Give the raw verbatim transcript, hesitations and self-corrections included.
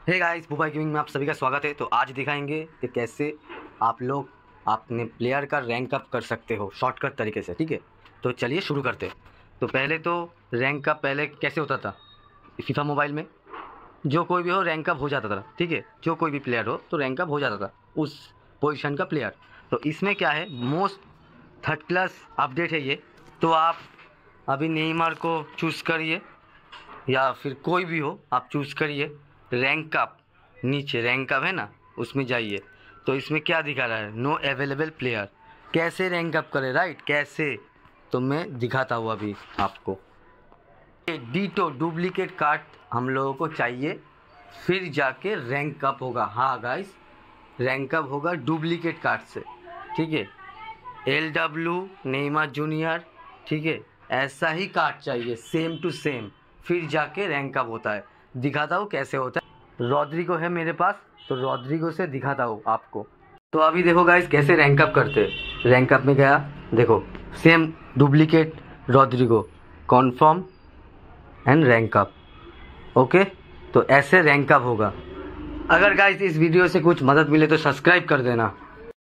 Hey guys, भूपा gaming में आप सभी का स्वागत है। तो आज दिखाएंगे कि कैसे आप लोग अपने प्लेयर का रैंक अप कर सकते हो शॉर्टकट तरीके से। ठीक है, तो चलिए शुरू करते हैं। तो पहले तो रैंक अप पहले कैसे होता था फीफा मोबाइल में, जो कोई भी हो रैंक अप हो जाता था। ठीक है, जो कोई भी प्लेयर हो तो रैंक अप हो जाता था उस पोजीशन का प्लेयर। तो इसमें क्या है, मोस्ट थर्ड क्लास अपडेट है ये। तो आप अभी नेइमार को चूज़ करिए या फिर कोई भी हो, आप चूज़ करिए। रैंक अप, नीचे रैंक अप है ना, उसमें जाइए। तो इसमें क्या दिखा रहा है, नो अवेलेबल प्लेयर। कैसे रैंक अप करें, राइट, कैसे, तो मैं दिखाता हूँ अभी आपको। डीटो डुप्लीकेट कार्ड हम लोगों को चाहिए, फिर जाके रैंक अप होगा। हाँ गाइस, रैंक अप होगा डुप्लीकेट कार्ड से। ठीक है, एल डब्ल्यू नेइमार जूनियर, ठीक है, ऐसा ही कार्ड चाहिए सेम टू सेम, फिर जाके रैंक अप होता है। दिखाता हूँ कैसे होता है। रॉड्रिगो है मेरे पास, तो रॉड्रिगो से दिखाता हूँ आपको। तो अभी देखो गाइस कैसे रैंक अप करते हैं। रैंक अप में गया, देखो same duplicate Rodrygo, confirm and rank up. Okay, तो ऐसे रैंक अप होगा। अगर गाइस इस वीडियो से कुछ मदद मिले तो सब्सक्राइब कर देना।